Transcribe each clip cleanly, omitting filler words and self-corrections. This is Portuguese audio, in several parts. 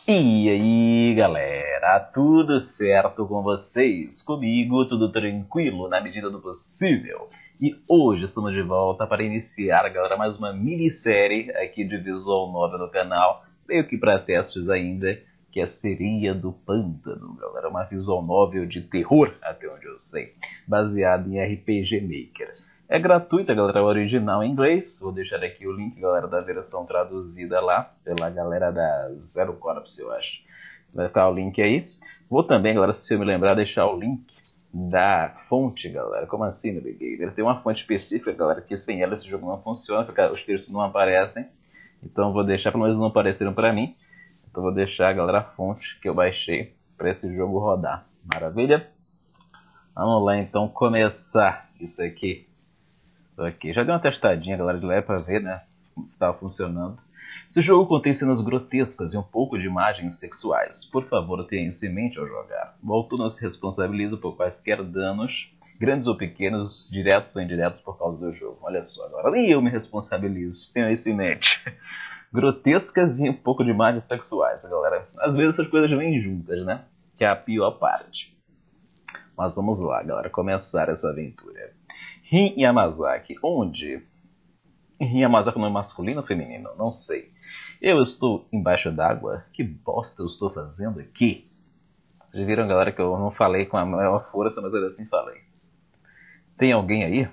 E aí, galera, tudo certo com vocês? Comigo, tudo tranquilo na medida do possível. E hoje estamos de volta para iniciar, galera, mais uma minissérie aqui de visual novel no canal, meio que para testes ainda, que é a Sereia do Pântano, galera, uma visual novel de terror, até onde eu sei, baseada em RPG Maker. É gratuita, galera, o original em inglês. Vou deixar aqui o link, galera, da versão traduzida lá, pela galera da Zero Corps, eu acho. Vai ficar o link aí. Vou também, galera, se eu me lembrar, deixar o link da fonte, galera. Como assim, Navigator? Tem uma fonte específica, galera, que sem ela esse jogo não funciona, porque os textos não aparecem. Então vou deixar, pelo menos não apareceram pra mim. Então vou deixar, galera, a fonte que eu baixei para esse jogo rodar. Maravilha? Vamos lá, então, começar isso aqui. Ok, já dei uma testadinha, galera, de leve pra ver, né, se estava funcionando. Esse jogo contém cenas grotescas e um pouco de imagens sexuais. Por favor, tenha isso em mente ao jogar. O autor não se responsabiliza por quaisquer danos, grandes ou pequenos, diretos ou indiretos por causa do jogo. Olha só, agora nem eu me responsabilizo, tenha isso em mente. Grotescas e um pouco de imagens sexuais, galera. Às vezes essas coisas vêm juntas, né, que é a pior parte. Mas vamos lá, galera, começar essa aventura. Rin Yamazaki. Onde? Rin Yamazaki não é masculino ou feminino? Não sei. Eu estou embaixo d'água? Que bosta eu estou fazendo aqui? Vocês viram, galera, que eu não falei com a maior força, mas ainda assim falei. Tem alguém aí?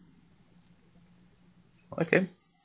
Ok.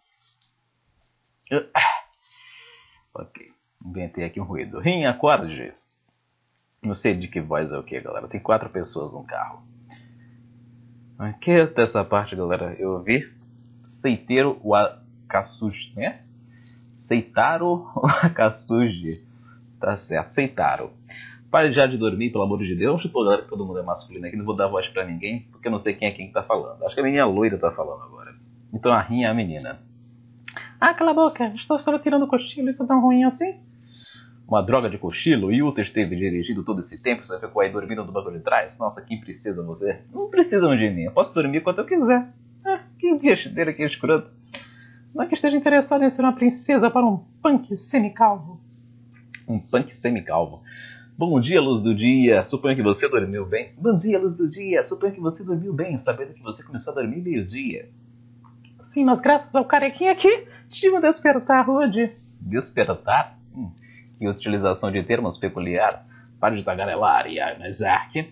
Ok. Inventei aqui um ruído. Rin, acorde. Não sei de que voz é o que, galera. Tem 4 pessoas no carro. Aqui até essa parte, galera, eu vi Seiteiro Wakatsuji, né? Seitaro Wakatsuji. Tá certo, Seitaro. Pare já de dormir, pelo amor de Deus. Tipo, galera, que todo mundo é masculino aqui, não vou dar voz pra ninguém, porque eu não sei quem é quem que tá falando. Acho que a menina loira tá falando agora. Então a Rin é a menina. Ah, cala a boca, estou só tirando cochilo, isso é tão ruim assim? Uma droga de cochilo? Yuta esteve dirigindo todo esse tempo, você ficou aí dormindo no banco de trás? Nossa, quem precisa você? Não precisam de mim, eu posso dormir quanto eu quiser. Que besteira, que escroto. Não é que esteja interessado em ser uma princesa para um punk semicalvo. Um punk semicalvo. Bom dia, luz do dia. Suponho que você dormiu bem. Bom dia, luz do dia. Suponho que você dormiu bem, sabendo que você começou a dormir meio-dia. Sim, mas graças ao carequinha aqui, tive um despertar rude. Despertar? Que utilização de termos peculiar. Pare de tagarelar, Yamazaki.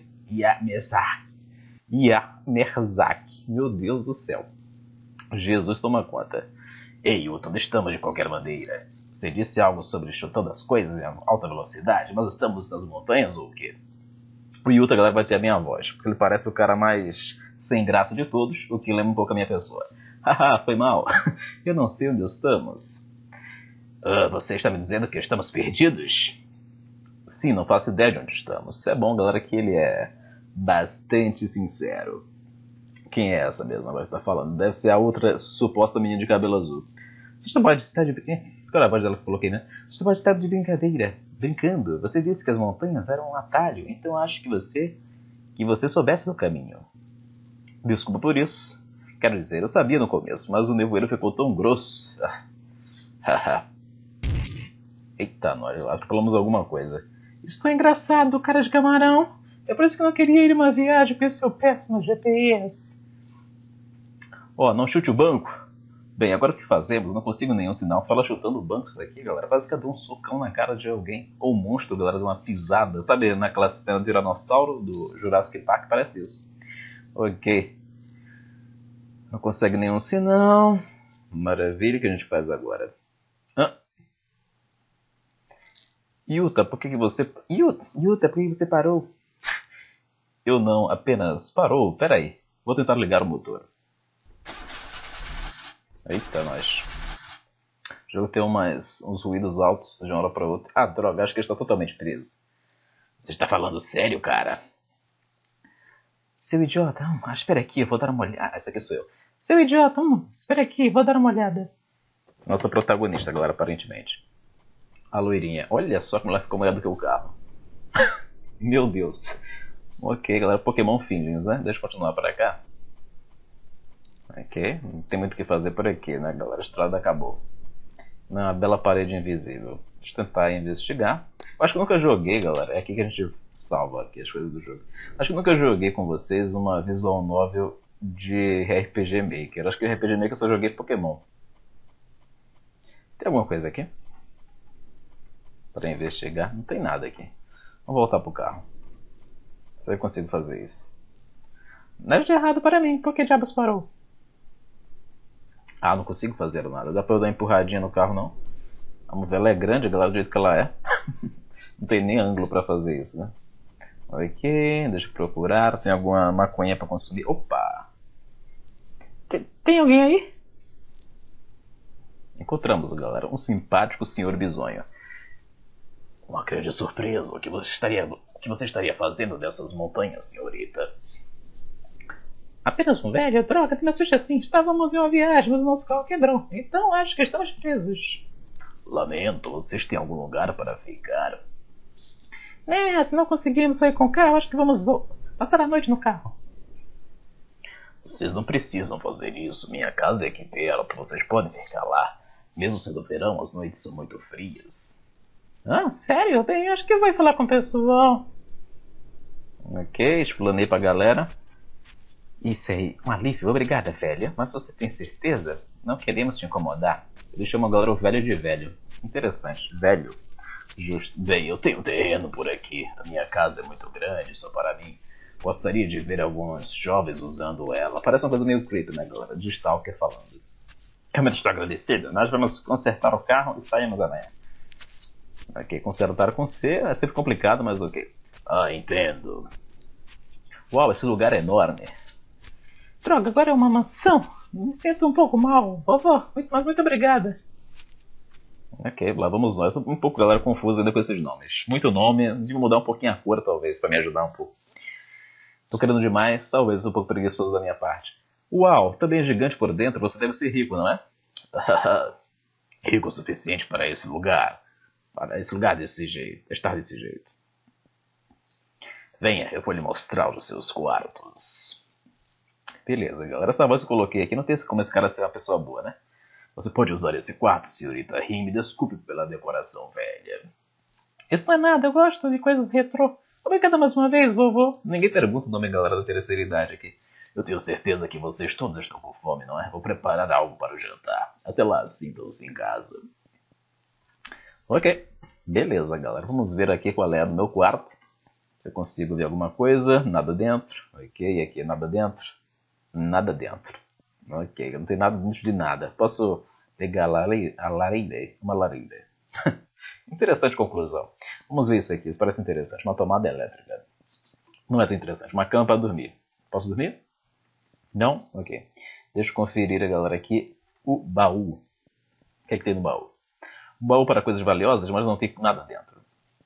Yamazaki. Meu Deus do céu. Jesus toma conta. Ei, Yuta, onde estamos de qualquer maneira? Você disse algo sobre chutando as coisas em alta velocidade, mas estamos nas montanhas ou o quê? O Yuta, galera, vai ter a minha voz, porque ele parece o cara mais sem graça de todos, o que lembra um pouco a minha pessoa. Haha, foi mal. Eu não sei onde estamos. Você está me dizendo que estamos perdidos? Sim, não faço ideia de onde estamos. Isso é bom, galera, que ele é bastante sincero. Quem é essa mesmo agora que tá falando? Deve ser a outra suposta menina de cabelo azul. Você pode estar de... Qual é a voz dela que eu coloquei, né? Você pode estar de brincadeira. Brincando. Você disse que as montanhas eram um atalho, então acho que você soubesse do caminho. Desculpa por isso. Quero dizer, eu sabia no começo, mas o nevoeiro ficou tão grosso. Haha. Eita, nós atropelamos alguma coisa. Estou engraçado, cara de camarão. É por isso que eu não queria ir em uma viagem com esse seu péssimo GPS. Não chute o banco. Bem, agora o que fazemos? Não consigo nenhum sinal. Fala chutando bancos aqui, galera. Parece que deu um socão na cara de alguém. Ou um monstro, galera, de uma pisada. Sabe naquela cena do Tiranossauro do Jurassic Park? Parece isso. Ok. Não consegue nenhum sinal. Maravilha, o que a gente faz agora? Yuta, por que você... Yuta, por que você parou? Eu não, apenas parou. Pera aí. Vou tentar ligar o motor. Eita, nós. O jogo tem uns ruídos altos de uma hora para outra. Ah, droga, acho que ele está totalmente preso. Você está falando sério, cara? Seu idiota, espera aqui, eu vou dar uma olhada. Essa aqui sou eu. Seu idiota, espera aqui, vou dar uma olhada. Nossa protagonista, galera, aparentemente. A loirinha. Olha só como ela ficou maior do que o carro. Meu Deus. Ok, galera, Pokémon Feelings, né? Deixa eu continuar para cá. Ok, não tem muito o que fazer por aqui, né, galera? A estrada acabou. Uma bela parede invisível. Deixa eu tentar investigar. Eu acho que eu nunca joguei, galera. É aqui que a gente salva aqui as coisas do jogo. Acho que eu nunca joguei com vocês uma visual novel de RPG Maker. Acho que RPG Maker eu só joguei Pokémon. Tem alguma coisa aqui? Pra investigar? Não tem nada aqui. Vamos voltar pro carro. Se eu consigo fazer isso. Nada de errado para mim. Por que diabos parou? Ah, não consigo fazer nada. Dá pra eu dar uma empurradinha no carro, não? A novela é grande, galera, do jeito que ela é. Não tem nem ângulo pra fazer isso, né? Ok, deixa eu procurar. Tem alguma maconha pra consumir? Opa! Tem alguém aí? Encontramos, galera, um simpático senhor bisonho. Uma grande surpresa. O que você estaria fazendo nessas montanhas, senhorita? Apenas um velho? Droga, me assusta assim. Estávamos em uma viagem, mas o nosso carro quebrou. Então acho que estamos presos. Lamento, vocês têm algum lugar para ficar? Se não conseguirmos sair com o carro, acho que vamos passar a noite no carro. Vocês não precisam fazer isso. Minha casa é aqui perto. Vocês podem ficar lá. Mesmo sendo verão, as noites são muito frias. Ah, sério? Bem, acho que eu vou falar com o pessoal. Ok, explanei pra galera. Isso aí, um alívio, obrigada, velha. Mas você tem certeza? Não queremos te incomodar. Ele chama a galera o velho de velho. Interessante, velho. Justo. Bem, eu tenho terreno por aqui. A minha casa é muito grande, só para mim. Gostaria de ver alguns jovens usando ela. Parece uma coisa meio creepy, né, galera? De Stalker falando. Realmente estou agradecido. Nós vamos consertar o carro e saímos amanhã. Ok, consertar com C é sempre complicado, mas ok. Ah, entendo. Uau, esse lugar é enorme. Droga, agora é uma mansão. Me sinto um pouco mal. Vovó, mas muito obrigada. Ok, lá vamos nós. Um pouco, galera, confusa ainda com esses nomes. Muito nome, devia mudar um pouquinho a cor, talvez, para me ajudar um pouco. Tô querendo demais, talvez um pouco preguiçoso da minha parte. Uau, também é gigante por dentro, você deve ser rico, não é? Rico o suficiente para esse lugar. Para esse lugar desse jeito, estar desse jeito. Venha, eu vou lhe mostrar os seus quartos. Beleza, galera. Essa voz que eu coloquei aqui não tem como esse cara ser uma pessoa boa, né? Você pode usar esse quarto, senhorita Rim. Me desculpe pela decoração velha. Isso não é nada, eu gosto de coisas retrô. Obrigada mais uma vez, vovô. Ninguém pergunta o nome, galera, da terceira idade aqui. Eu tenho certeza que vocês todos estão com fome, não é? Vou preparar algo para o jantar. Até lá, sintam-se em casa. Ok. Beleza, galera. Vamos ver aqui qual é a do meu quarto. Se eu consigo ver alguma coisa. Nada dentro. Ok, aqui nada dentro. Nada dentro. Ok, não tem nada dentro de nada. Posso pegar a lareira? Uma lareira. Interessante conclusão. Vamos ver isso aqui. Isso parece interessante. Uma tomada elétrica. Não é tão interessante. Uma cama para dormir. Posso dormir? Não? Ok. Deixa eu conferir, galera, aqui o baú. O que é que tem no baú? Um baú para coisas valiosas, mas não tem nada dentro.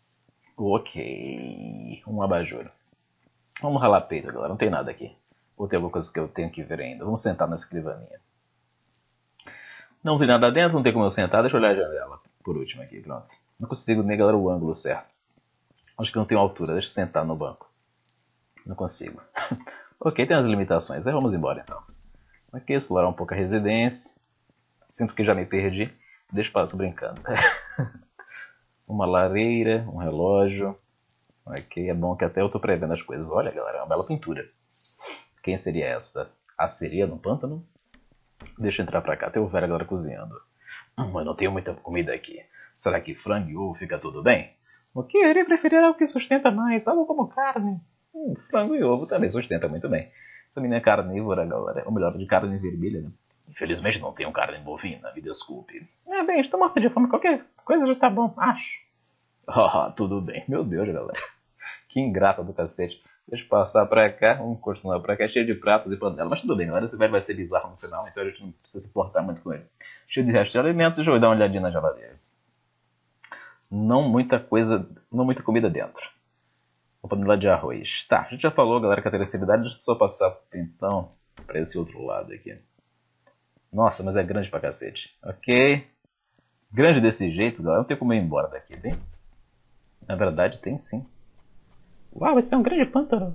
Ok. Um abajur. Vamos ralar peito, galera. Não tem nada aqui. Ou tem alguma coisa que eu tenho que ver ainda? Vamos sentar na escrivaninha. Não tem nada dentro, não tem como eu sentar. Deixa eu olhar a janela. Por último aqui, pronto. Não consigo nem, galera, o ângulo certo. Acho que não tem altura. Deixa eu sentar no banco. Não consigo. Ok, tem as limitações. Aí vamos embora, então. Ok, explorar um pouco a residência. Sinto que já me perdi. Deixa eu tô brincando. Uma lareira, um relógio. Ok, é bom que até eu tô prevendo as coisas. Olha, galera, é uma bela pintura. Quem seria esta? A sereia no pântano? Deixa eu entrar pra cá. Tem o velho agora cozinhando. Eu não tenho muita comida aqui. Será que frango e ovo fica tudo bem? O que eu iria preferir algo que sustenta mais, algo como carne. Frango e ovo também sustenta muito bem. Essa menina é carnívora, galera. Ou melhor, de carne vermelha, né? Infelizmente não tenho carne bovina, me desculpe. Bem, estou morta de fome. Qualquer coisa já está bom, acho. Tudo bem. Meu Deus, galera. Que ingrata do cacete. Deixa eu passar pra cá. Vamos continuar pra cá. Cheio de pratos e panelas. Mas tudo bem, galera. Esse velho vai ser bizarro no final, então a gente não precisa se importar muito com ele. Cheio de restos de alimentos. Deixa eu dar uma olhadinha na geladeira. Não muita coisa, não muita comida dentro. Uma panela de arroz. Tá, a gente já falou, galera, que a terceira idade. Deixa eu só passar, então, pra esse outro lado aqui. Nossa, mas é grande pra cacete. Ok. Grande desse jeito, galera. Não tem como eu ir embora daqui, tem? Na verdade, tem sim. Uau, esse é um grande pântano.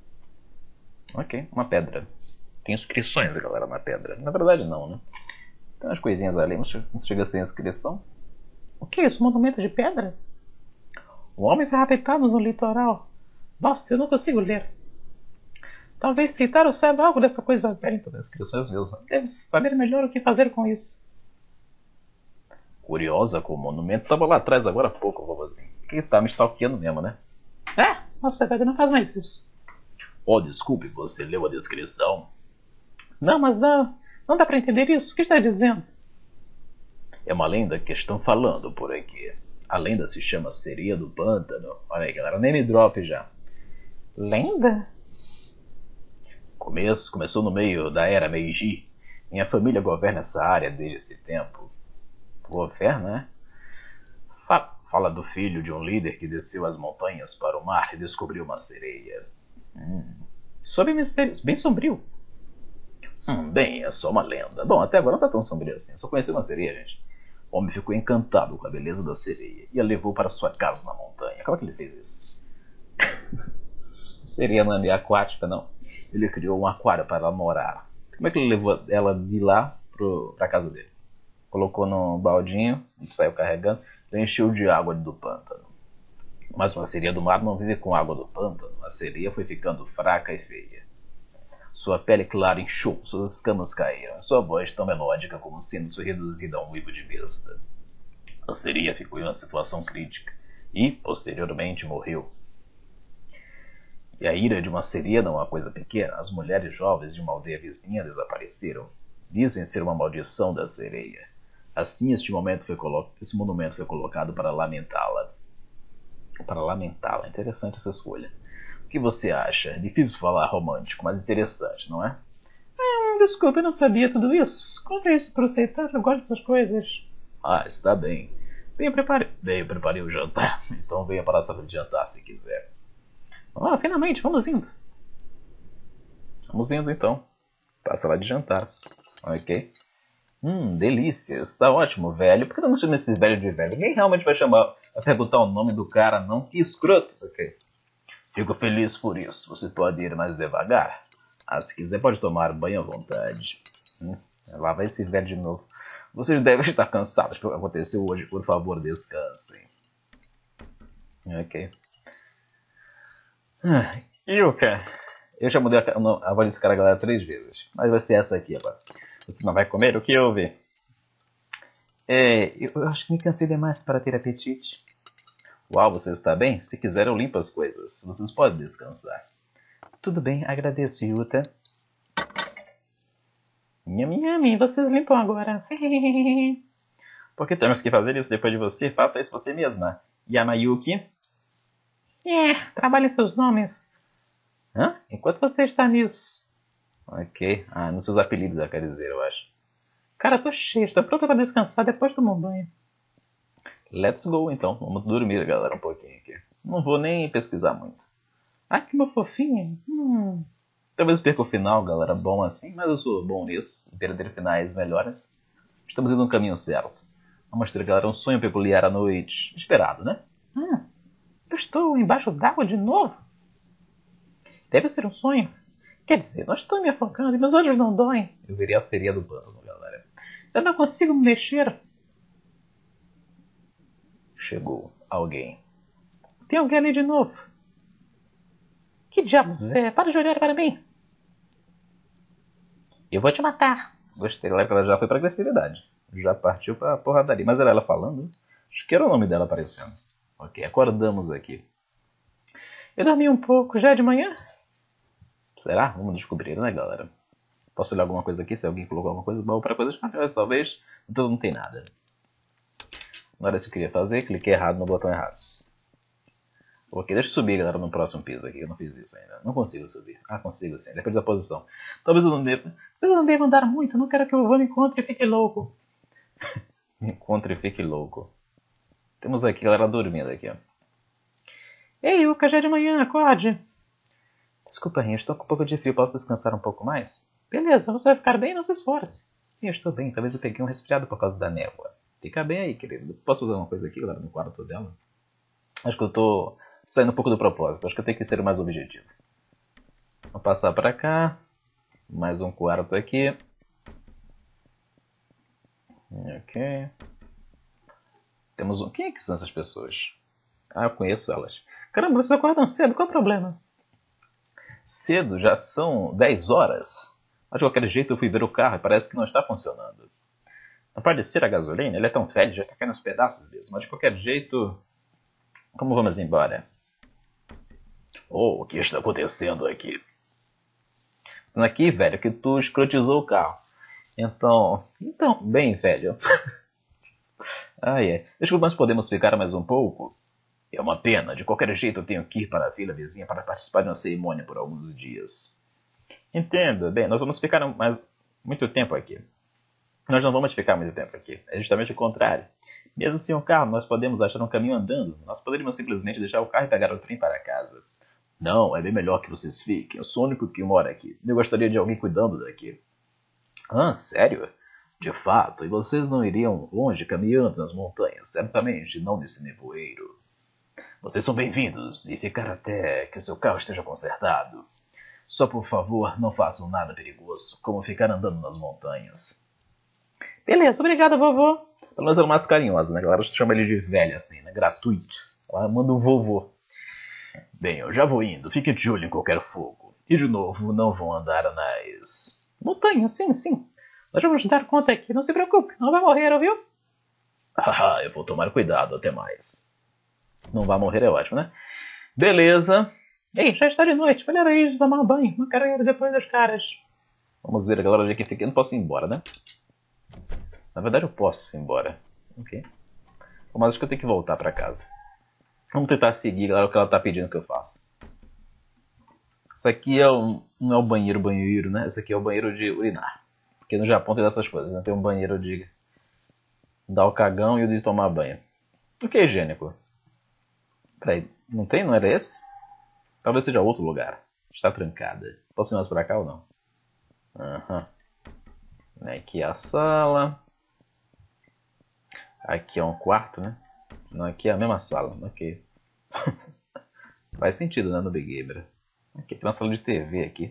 Ok, uma pedra. Tem inscrições, galera, na pedra. Na verdade, não, né? Tem umas coisinhas ali, mas não chega sem inscrição. O que é isso? Monumento de pedra? Um homem foi raptado no litoral. Nossa, eu não consigo ler. Talvez Seitaro saiba algo dessa coisa velha. Então, inscrições mesmo. Deve saber melhor o que fazer com isso. Curiosa com o monumento. Tava lá atrás agora há pouco, vovozinho. Que tá me stalkeando mesmo, né? Nossa, velho, não faz mais isso. Oh, desculpe, você leu a descrição? Não, mas não dá pra entender isso. O que está dizendo? É uma lenda que estão falando por aqui. A lenda se chama Sereia do Pântano. Olha aí, galera, name drop já. Lenda? Começou no meio da era Meiji. Minha família governa essa área desde esse tempo. Governa, né? Fala do filho de um líder que desceu as montanhas para o mar e descobriu uma sereia. Sob mistérios, bem sombrio. Bem, é só uma lenda. Bom, até agora não tá tão sombrio assim. Só conheci uma sereia, gente. O homem ficou encantado com a beleza da sereia e a levou para sua casa na montanha. Como é que ele fez isso? Sereia não é aquática, não. Ele criou um aquário para ela morar. Como é que ele levou ela de lá pra casa dele? Colocou num baldinho e saiu carregando. Ele encheu de água do pântano. Mas uma sereia do mar não vive com água do pântano. A sereia foi ficando fraca e feia. Sua pele clara inchou, suas escamas caíram, sua voz tão melódica como sendo reduzida a um uivo de besta. A sereia ficou em uma situação crítica e, posteriormente, morreu. E a ira de uma sereia não é uma coisa pequena. As mulheres jovens de uma aldeia vizinha desapareceram. Dizem ser uma maldição da sereia. Assim, esse monumento foi colocado para lamentá-la. Interessante essa escolha. O que você acha? Difícil falar romântico, mas interessante, não é? Desculpa, eu não sabia tudo isso. Conta isso pro Seitaro, eu gosto dessas coisas. Está bem. Preparei o jantar. Então venha para a sala de jantar se quiser. Finalmente, vamos indo. Vamos indo então. Para a sala de jantar. Ok? Delícia. Está ótimo, velho. Por que eu não chamo esse velho de velho? Ninguém realmente vai perguntar o nome do cara, não. Que escroto. Ok? Fico feliz por isso. Você pode ir mais devagar. Se quiser pode tomar banho à vontade. Lá vai esse velho de novo. Vocês devem estar cansados pelo que aconteceu hoje. Por favor, descansem. Ok. Yuka. Eu já mudei a voz desse cara, galera, 3 vezes. Mas vai ser essa aqui agora. Você não vai comer? O que houve? Eu acho que me cansei demais para ter apetite. Uau, você está bem? Se quiser eu limpo as coisas. Vocês podem descansar. Tudo bem, agradeço, Yuta. Nhami, vocês limpam agora. Por que temos que fazer isso depois de você? Faça isso você mesma. Yamayuki. Trabalhe seus nomes. Enquanto você está nisso. Ok. Nos seus apelidos, eu quero dizer, eu acho. Cara, tô cheio. Estou pronto para descansar depois de tomar um banho. Let's go, então. Vamos dormir, galera, um pouquinho aqui. Não vou nem pesquisar muito. Que uma fofinha. Talvez perca o final, galera, bom assim, mas eu sou bom nisso. Perder finais melhores. Estamos indo no caminho certo. Vamos ter, galera, um sonho peculiar à noite. Esperado, né? Eu estou embaixo d'água de novo? Deve ser um sonho. Quer dizer, não estou me afogando e meus olhos não doem. Eu virei a sereia do pântano, galera. Eu não consigo me mexer. Chegou alguém. Tem alguém ali de novo. Que diabos é? Para de olhar para mim. Eu vou te matar. Gostei, galera, que ela já foi pra agressividade. Já partiu pra porradaria. Mas era ela falando? Acho que era o nome dela aparecendo. Ok, acordamos aqui. Eu dormi um pouco. Já é de manhã? Será? Vamos descobrir, né, galera? Posso olhar alguma coisa aqui? Se alguém colocou alguma coisa boa para coisas melhores, talvez. Então não tem nada. Não era isso que eu queria fazer. Cliquei errado no botão errado. Ok, deixa eu subir, galera, no próximo piso aqui. Eu não fiz isso ainda. Não consigo subir. Consigo sim. Depende da posição. Talvez eu não deva andar muito. Eu não quero que o vovô me encontre e fique louco. Me encontre e fique louco. Temos aqui, galera, dormindo aqui, ó. Ei, Yuka, já é de manhã. Acorde. Desculpa, Rinha. Estou com um pouco de frio. Posso descansar um pouco mais? Beleza, você vai ficar bem? Não se esforce. Sim, eu estou bem. Talvez eu peguei um resfriado por causa da névoa. Fica bem aí, querido. Posso fazer uma coisa aqui, galera, no quarto dela? Acho que eu tô saindo um pouco do propósito. Acho que eu tenho que ser mais objetivo. Vou passar pra cá. Mais um quarto aqui. Ok. Temos um... Quem é que são essas pessoas? Ah, eu conheço elas. Caramba, vocês acordam cedo, qual é o problema? Cedo, já são 10 horas. Mas de qualquer jeito eu fui ver o carro e parece que não está funcionando. Não pode ser a gasolina, ele é tão velho, já está caindo aos pedaços mesmo. Mas de qualquer jeito, como vamos embora? Oh, o que está acontecendo aqui? Aqui, velho, que tu escrotizou o carro. Então, bem, velho. Desculpa, mas podemos ficar mais um pouco? É uma pena, de qualquer jeito eu tenho que ir para a vila vizinha para participar de uma cerimônia por alguns dias. Entendo, bem, nós vamos ficar muito tempo aqui. Nós não vamos ficar muito tempo aqui, é justamente o contrário. Mesmo sem o carro, nós podemos achar um caminho andando. Nós poderíamos simplesmente deixar o carro e pegar o trem para casa. Não, é bem melhor que vocês fiquem, eu sou o único que mora aqui. Eu gostaria de alguém cuidando daqui. Ah, sério? De fato, e vocês não iriam longe caminhando nas montanhas, certamente, não nesse nevoeiro. Vocês são bem-vindos e ficar até que seu carro esteja consertado. Só por favor, não façam nada perigoso, como ficar andando nas montanhas. Beleza, obrigada, vovô. Pelo menos ela é mais carinhosa, né? A galera chama ele de velho assim, né? Gratuito. Ela manda um vovô. Bem, eu já vou indo, fique de olho em qualquer fogo. E de novo, não vão andar nas... montanhas, sim. Nós vamos dar conta aqui, não se preocupe, não vai morrer, ouviu? Haha, eu vou tomar cuidado, até mais. Não vai morrer é ótimo, né? Beleza. Ei, já está de noite, melhor ir tomar um banho, uma carreira depois das caras. Vamos ver a galera onde é que fica. Eu não posso ir embora, né? Na verdade eu posso ir embora. Ok. Mas acho que eu tenho que voltar pra casa. Vamos tentar seguir, galera, o que ela tá pedindo que eu faça. Isso aqui não é o banheiro, né? Esse aqui é o banheiro de urinar. Porque no Japão tem dessas coisas, né? Tem um banheiro de dar o cagão e o de tomar banho. O que é higiênico? Peraí, não tem? Não era esse? Talvez seja outro lugar. Está trancada. Posso ir mais pra cá ou não? Aham. Aqui é a sala. Aqui é um quarto, né? Não, aqui é a mesma sala. Ok. Faz sentido, né? No Big Gamer. Aqui tem uma sala de TV aqui.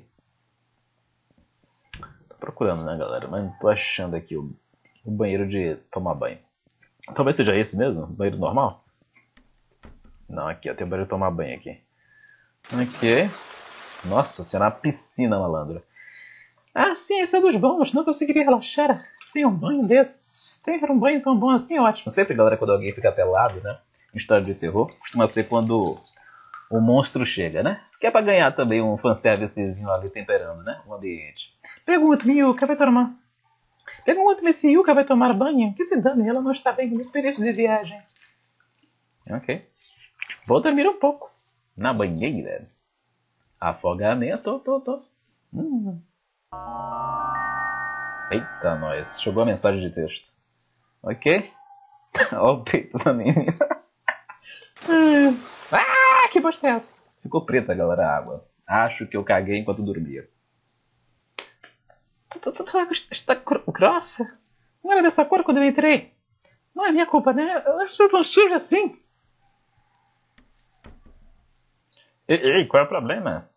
Tô procurando, né, galera? Mas não tô achando aqui o banheiro de tomar banho. Talvez seja esse mesmo? Banheiro normal? Não, aqui, ó. Tem o banheiro de tomar banho aqui. Ok. Nossa senhora, uma piscina, malandro. Ah, sim, esse é dos bons. Não conseguiria relaxar sem um banho desses. Ter um banho tão bom assim é ótimo. Sempre, galera, quando alguém fica pelado, né? Em história de terror, costuma ser quando o monstro chega, né? Que é pra ganhar também um fanservicezinho ali temperando, né? O ambiente. Pergunto-me, Yuka vai tomar. Pergunto-me se Yuka vai tomar banho. Que se dane, ela não está bem no espírito de viagem. Ok. Vou dormir um pouco. Na banheira. Afogamento. Eita, nós. Chegou a mensagem de texto. Ok. Olha o peito da menina. Ah, que bosta é essa? Ficou preta, galera, a água. Acho que eu caguei enquanto dormia. Está grossa? Não era dessa cor quando eu entrei? Não é minha culpa, né? Eu estou tão suja assim. Ei, qual é o problema?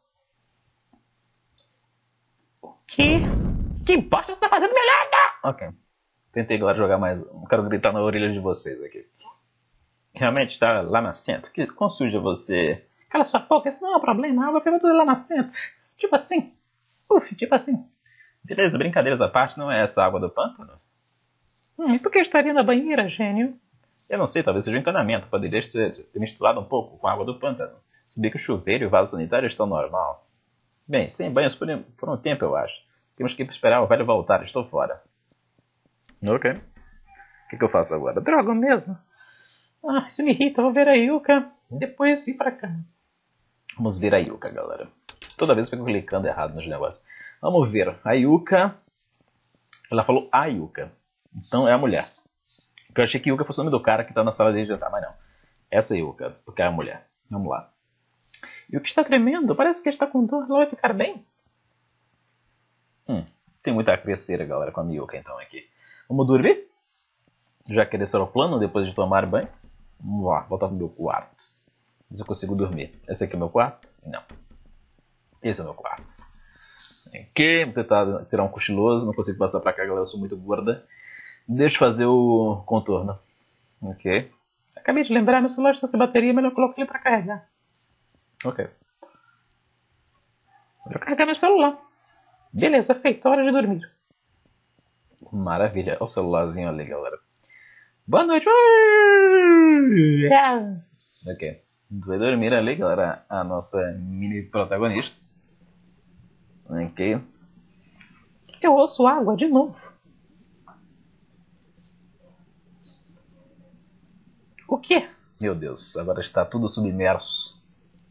O quê? Que bosta você está fazendo, melhor? Ok. Tentei, galera, jogar mais. Não quero gritar na orelha de vocês aqui. Realmente está lamacento. Quão suja você... Cala sua boca, esse não é um problema. A água fica toda lamacenta. Tipo assim. Tipo assim. Beleza, brincadeiras à parte, não é essa a água do pântano? E por que estaria na banheira, gênio? Eu não sei, talvez seja um encanamento. Poderia ter misturado um pouco com a água do pântano. Se bem que o chuveiro e o vaso sanitário estão normal. Bem, sem banhos por um tempo, eu acho. Temos que esperar o velho voltar, estou fora. Ok. O que eu faço agora? Droga mesmo. Ah, isso me irrita. Vou ver a Yuka. Depois ir pra cá. Vamos ver a Yuka, galera. Toda vez eu fico clicando errado nos negócios. Vamos ver. A Yuka... Ela falou a Yuka. Então é a mulher. Porque eu achei que Yuka fosse o nome do cara que tá na sala de jantar, mas não. Essa é Yuka, porque é a mulher. Vamos lá. Yuka está tremendo. Parece que está com dor. Ela vai ficar bem? Tem muita crescer, galera, com a Yuka então aqui. Vamos dormir? Já que esse era o plano depois de tomar banho. Vamos lá, voltar pro meu quarto. Se eu consigo dormir. Esse aqui é o meu quarto? Não. Esse é o meu quarto. Ok, vou tentar tirar um cochiloso. Não consigo passar pra cá, galera. Eu sou muito gorda. Deixa eu fazer o contorno. Ok. Acabei de lembrar, meu celular está sem bateria, mas eu coloquei ele para carregar. Ok. Vou carregar meu celular. Beleza, feito. Hora de dormir. Maravilha. Olha o celularzinho ali, galera. Boa noite. Ok. Vai dormir ali, galera. A nossa mini protagonista. Ok. Eu ouço água de novo. O quê? Meu Deus, agora está tudo submerso.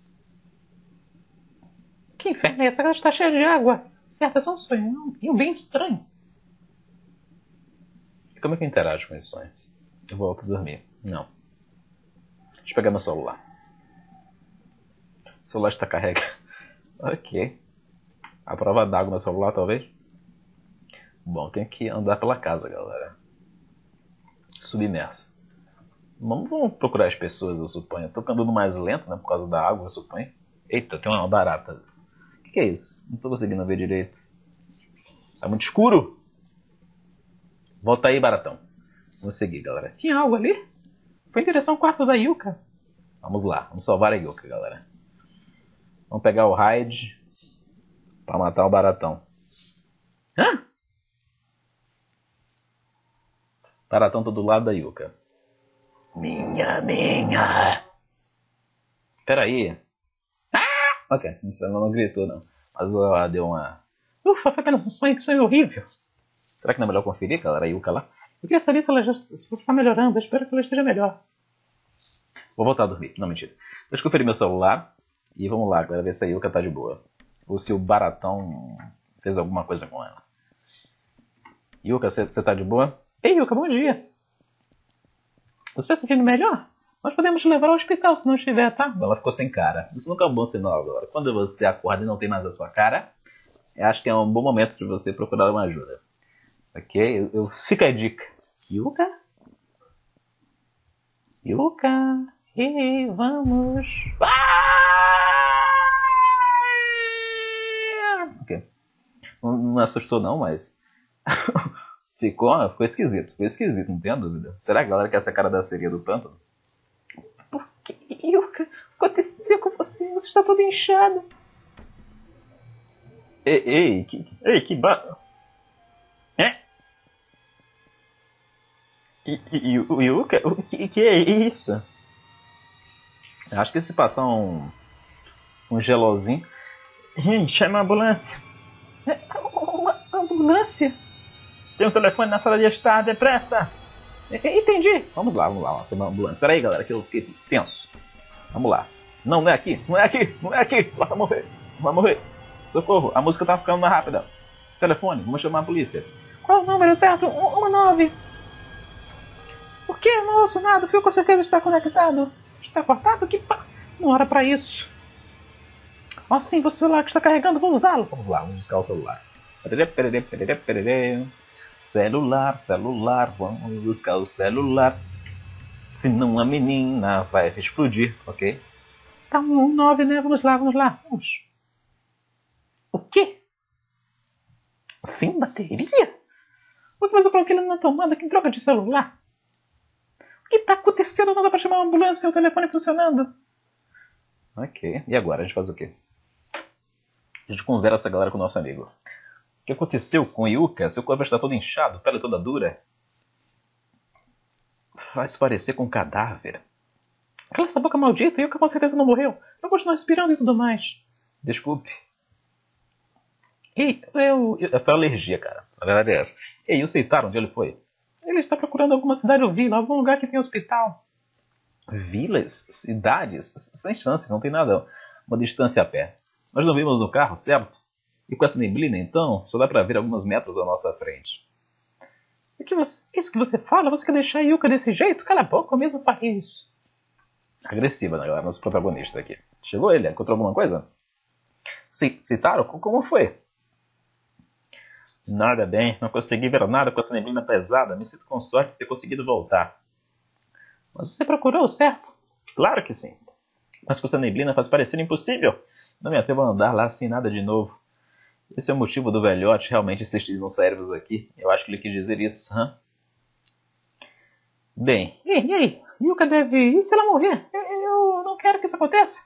Que inferno é essa? Ela está cheia de água. Certo, é só um sonho. E um bem estranho. E como é que eu interajo com esse sonho? Eu volto a dormir. Não. Deixa eu pegar meu celular. O celular está carregado. Ok. A prova d'água no celular, talvez? Bom, tenho que andar pela casa, galera. Submersa. Vamos procurar as pessoas, eu suponho. Eu tô andando mais lento, né? Por causa da água, eu suponho. Eita, tem uma barata. O que é isso? Não tô conseguindo ver direito. Tá muito escuro. Volta aí, baratão. Vamos seguir, galera. Tinha algo ali? Foi em direção ao quarto da Yuka. Vamos lá. Vamos salvar a Yuka, galera. Vamos pegar o raid pra matar o baratão. Hã? Baratão tá do lado da Yuka. Minha. Peraí. Ok, isso ela não gritou, não. Mas ela deu uma... Ufa, foi apenas um sonho. Que sonho horrível. Será que não é melhor conferir, galera? A Yuka lá? Eu queria saber se ela já está melhorando. Eu espero que ela esteja melhor. Vou voltar a dormir. Não, mentira. Deixa eu conferir meu celular. E vamos lá, galera, ver se a Yuka tá de boa. Ou se o baratão fez alguma coisa com ela. Yuka, você tá de boa? Ei, Yuka, bom dia. Você está se sentindo melhor? Nós podemos te levar ao hospital se não estiver, tá? Ela ficou sem cara. Isso nunca é um bom sinal agora. Quando você acorda e não tem mais a sua cara, eu acho que é um bom momento de você procurar uma ajuda. Ok? Fica a dica. Yuka? Yuka? Ei, vamos. Ok. Não assustou não, mas... ficou esquisito. Foi esquisito, não tem dúvida. Será que a galera quer essa cara da sereia do pântano? Por que, Yuka? O que aconteceu com você? Você está todo inchado. Ei, que É? Yuka? O que é isso? Eu acho que se passar um gelozinho... Chama a ambulância. Uma ambulância? Tem um telefone na sala de estar, depressa! Entendi. Vamos lá, nossa ambulância. Espera aí, galera, que eu fiquei tenso. Vamos lá. Não é aqui. Ela vai morrer. Socorro, a música tá ficando mais rápida. Telefone, vamos chamar a polícia. Qual o número certo? 19. Por que? Não ouço nada. O fio com certeza está conectado. Está cortado? Não era pra isso. Sim, o celular que está carregando, vou usá-lo. Vamos lá, vamos buscar o celular. Celular, vamos buscar o celular. Senão a menina vai explodir, ok? Tá 19, né? Vamos lá. Vamos. O quê? Sem bateria? Mas eu coloquei ele na tomada. Que droga de celular? O que está acontecendo? Não dá pra chamar uma ambulância e o telefone funcionando. Ok, e agora? A gente faz o quê? A gente conversa, galera, com o nosso amigo. O que aconteceu com o Yuka? Seu corpo está todo inchado, pele toda dura. Faz parecer com um cadáver. Cala essa boca maldita, Yuka com certeza não morreu. Eu continuo respirando e tudo mais. Desculpe. Ei, Foi alergia, cara. A verdade é essa. Ei, o Seitaro, onde ele foi? Ele está procurando alguma cidade ou vila, algum lugar que tenha hospital. Vilas? Cidades? Sem chance, não tem nada. Uma distância a pé. Nós não vimos no carro, certo? E com essa neblina, então, só dá pra ver alguns metros à nossa frente. Isso que você fala? Você quer deixar a Yuka desse jeito? Cala a boca, eu mesmo farei isso. Agressiva, né, galera? Nosso protagonista aqui. Chegou ele? Encontrou alguma coisa? Seitaro? Como foi? Nada bem. Não consegui ver nada com essa neblina pesada. Me sinto com sorte de ter conseguido voltar. Mas você procurou, certo? Claro que sim. Mas com essa neblina faz parecer impossível. Não me atrevo a andar lá sem nada de novo. Esse é o motivo do velhote realmente insistir nos cérebros aqui. Eu acho que ele quis dizer isso, hã? Bem, E aí? Yuka deve... E se ela morrer? Eu não quero que isso aconteça.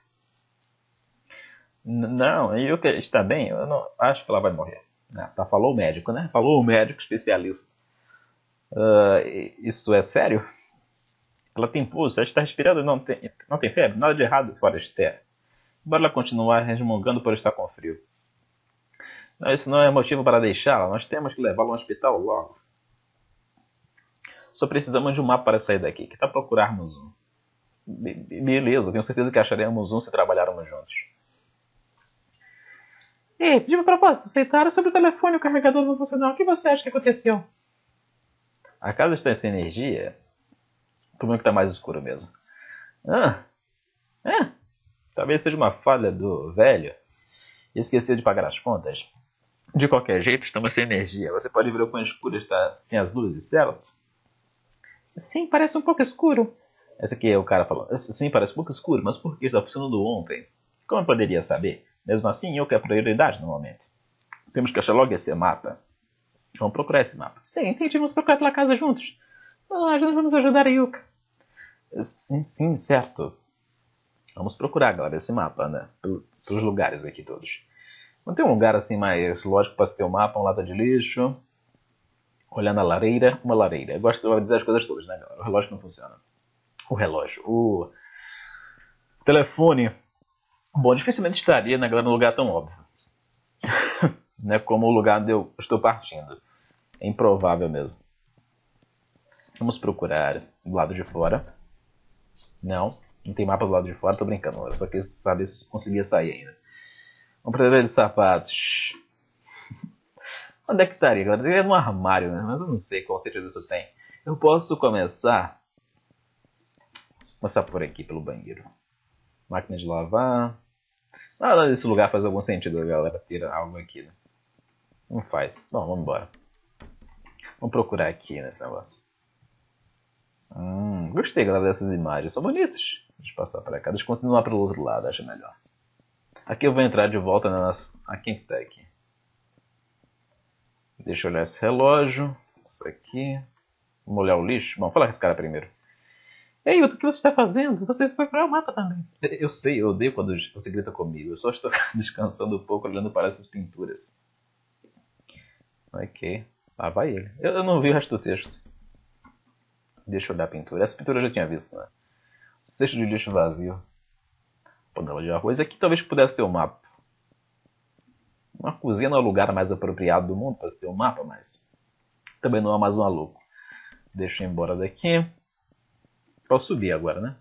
não, a Yuka está bem, eu não acho que ela vai morrer. Tá, falou o médico, né? Falou o médico especialista. Isso é sério? Ela tem pulso, ela está respirando, não tem febre, nada de errado fora Esther. Embora ela continuar resmungando por estar com frio. Não, isso não é motivo para deixá-la, nós temos que levá-la ao hospital logo. Só precisamos de um mapa para sair daqui, que tal procurarmos um? Beleza, tenho certeza que acharemos um se trabalharmos juntos. Ei, de propósito, aceitaram sobre o telefone o carregador não funcionou. O que você acha que aconteceu? A casa está sem energia? Como é que está mais escuro mesmo? Ah, talvez seja uma falha do velho. Esqueceu de pagar as contas. De qualquer jeito, estamos sem energia. Você pode ver o quão escuro está sem as luzes, certo? Sim, parece um pouco escuro. Esse aqui é o cara falando. Sim, parece um pouco escuro, mas por que está funcionando ontem? Como eu poderia saber? Mesmo assim, eu quero prioridade no momento. Temos que achar logo esse mapa. Vamos procurar esse mapa. Sim, entendi. Vamos procurar pela casa juntos. Nós vamos ajudar a Yuka. Sim, certo. Vamos procurar, galera, esse mapa, né? Pelos lugares aqui todos. Não tem um lugar assim mais lógico para se ter um mapa, um lata de lixo. Olhando a lareira, uma lareira. Eu gosto de dizer as coisas todas, né, galera? O relógio não funciona. O relógio. O telefone. Bom, dificilmente estaria, né, galera, num lugar tão óbvio. Né, como o lugar onde eu estou partindo. É improvável mesmo. Vamos procurar do lado de fora. Não tem mapa do lado de fora, tô brincando. Eu só quis saber se eu conseguia sair ainda. Vamos procurar de sapatos. Onde é que estaria, galera? Teria no armário, né? Mas eu não sei qual sentido isso tem. Eu posso começar por aqui, pelo banheiro. Máquina de lavar. Nada desse lugar faz algum sentido, galera, ter algo aqui, né? Não faz. Bom, vamos embora. Vamos procurar aqui nesse negócio. Gostei, galera, dessas imagens. São bonitas. Deixa eu passar para cá. Deixa eu continuar pelo outro lado, acho melhor. Aqui eu vou entrar de volta na nossa... Quem que tá aqui? Deixa eu olhar esse relógio. Isso aqui. Vamos olhar o lixo. Bom, fala com esse cara primeiro. Ei, o que você está fazendo? Você foi para o mapa também. Eu sei, eu odeio quando você grita comigo. Eu só estou descansando um pouco, olhando para essas pinturas. Ok. Lá vai ele. Eu não vi o resto do texto. Deixa eu olhar a pintura. Essa pintura eu já tinha visto, né? Cesto de lixo vazio. Panela de arroz. Aqui talvez pudesse ter um mapa. Uma cozinha não é o lugar mais apropriado do mundo para se ter um mapa, mas também não é mais um maluco. Deixa eu ir embora daqui. Posso subir agora, né?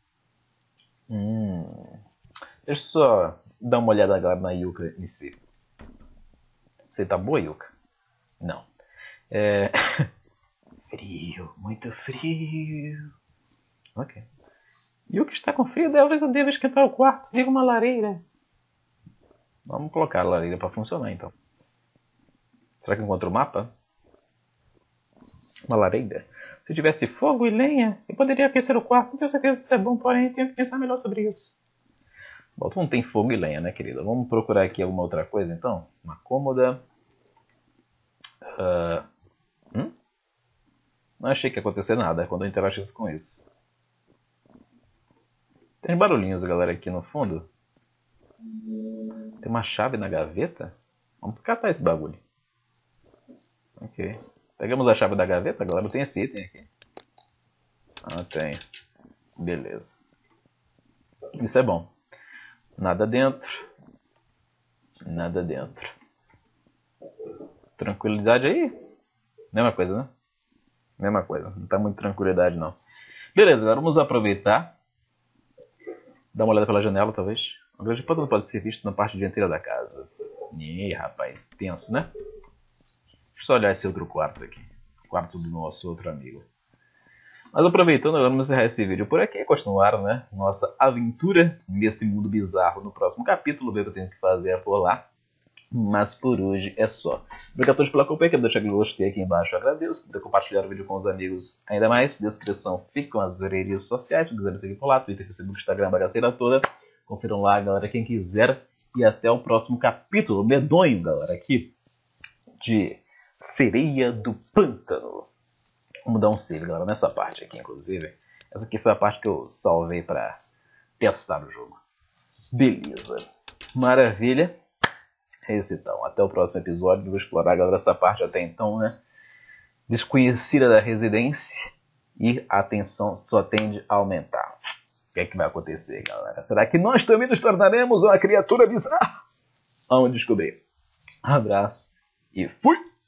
Deixa eu só dar uma olhada agora na Yuka em si. Você tá boa, Yuka? Não. Frio, muito frio. Ok. Yuka está com frio, talvez eu deva esquentar o quarto. Liga uma lareira. Vamos colocar a lareira para funcionar, então. Será que encontra o mapa? Uma lareira? Se tivesse fogo e lenha, eu poderia aquecer o quarto. Não tenho certeza se isso é bom, porém tenho que pensar melhor sobre isso. Bom, tu não tem fogo e lenha, né, querida? Vamos procurar aqui alguma outra coisa, então? Uma cômoda. Não achei que ia acontecer nada quando eu interagisse com isso. Tem barulhinhos, galera, aqui no fundo. Tem uma chave na gaveta? Vamos catar esse bagulho. Ok. Pegamos a chave da gaveta, galera. Tem esse item aqui. Tem. Beleza. Isso é bom. Nada dentro. Nada dentro. Tranquilidade aí? Mesma coisa, né? Mesma coisa. Não tá muito tranquilidade, não. Beleza, agora vamos aproveitar. Dar uma olhada pela janela, talvez. O grande pântano pode ser visto na parte dianteira da casa. Ih, rapaz. Tenso, né? Deixa eu só olhar esse outro quarto aqui. Quarto do nosso outro amigo. Mas aproveitando, agora vamos encerrar esse vídeo por aqui e continuar, né, nossa aventura nesse mundo bizarro no próximo capítulo, ver o que eu tenho que fazer por lá. Mas por hoje é só. Obrigado a todos pela companhia, quero deixar aquele gostei aqui embaixo, eu agradeço. Quero compartilhar o vídeo com os amigos ainda mais. Descrição ficam as redes sociais, se quiser me seguir por lá, Twitter, Facebook, Instagram, bagaceira toda. Confiram lá, galera, quem quiser. E até o próximo capítulo, medonho, galera, aqui de Sereia do Pântano. Vamos dar um save, galera, nessa parte aqui, inclusive. Essa aqui foi a parte que eu salvei para testar o jogo. Beleza. Maravilha. É isso então. Até o próximo episódio. Eu vou explorar, galera, essa parte até então, né? Desconhecida da residência. E a tensão só tende a aumentar. O que é que vai acontecer, galera? Será que nós também nos tornaremos uma criatura bizarra? Vamos descobrir. Abraço e fui!